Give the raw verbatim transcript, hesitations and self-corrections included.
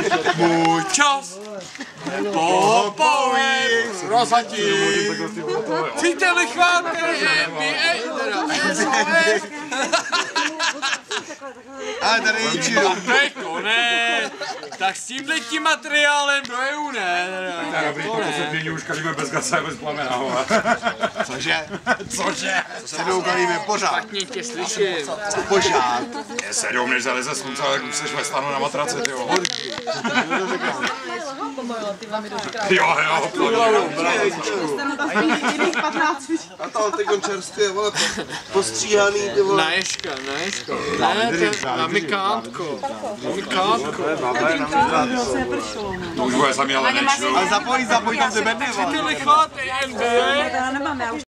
Můj čas popojí rozhatí. Příteli chváte N B A, teda ale tady není čím. To je konec. Tak s tímhletím materiálem do E U ne. Tak to je dobrý, to se mění už každý bez gasa, bez plamena. Cože? Cože? Se doukalíme pořád. Špatně tě slyším. Pořád. Sedm, než zaleze slunce, ale už seš ve stanu na matraci, ty jo. Jo, jo, a to ty končerstvě, vole, postříhaný, ty vole. Na Ježka, na Ježka. Ne, to je na Mikátko. Na Mikátko. to už bude sami, ale neč. Ale zapojit, zapojit tam ty bedny, vole. Příteli chváte N B A.